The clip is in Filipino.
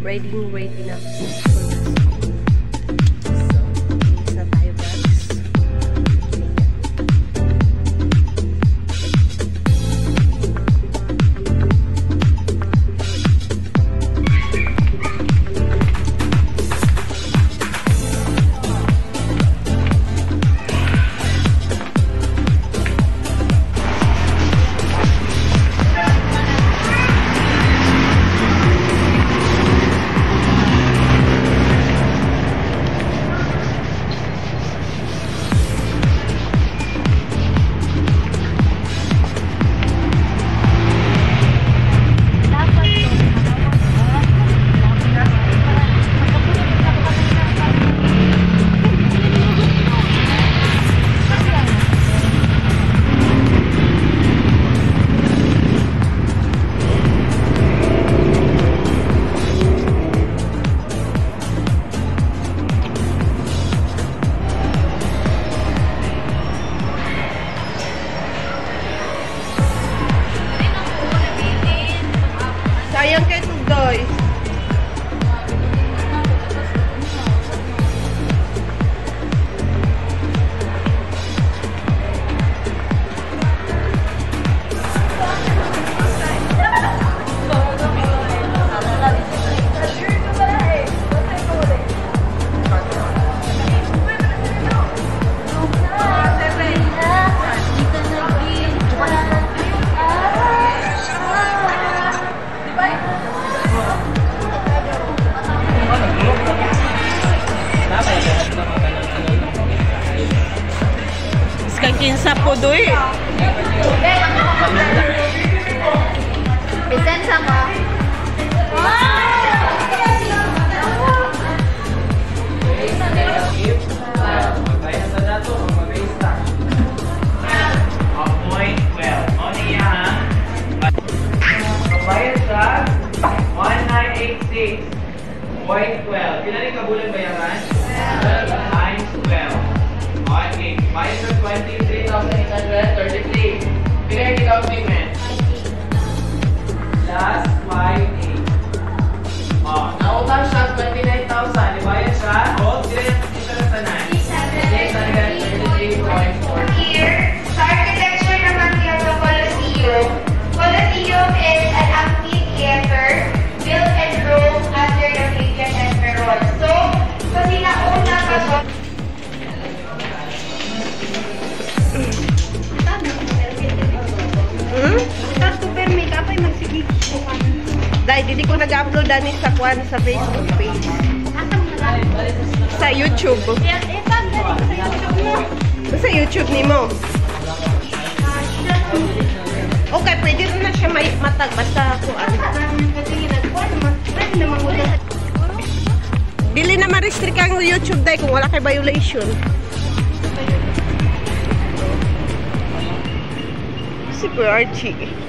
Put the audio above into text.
ready na for school. So, bilis na tayo guys. Sayang kayo ito guys. Kinsa po doy. Present sama. Point 12. Kailan ka bulan bayaran? Times 12. Okay. Minus of 23,833. Bigay kita ang payment. Plus 5,800. Oh, nautang siya 29,000. Ibayan siya. O, sila yung interest na 633.4. Here, sa architecture naman niya sa Colosseum. Colosseum is an amphitheater built and ruled under the Trajan Emperor. So, sinauna ka siya. Dahil hindi ko nag-upload ani sa kwan sa Facebook page. Sa YouTube. Sa YouTube ni mo. Okay, pwede rin na siya matag basta kuan. Dili na ma-restrict ang YouTube dahil kung wala kay violation. Super Archie.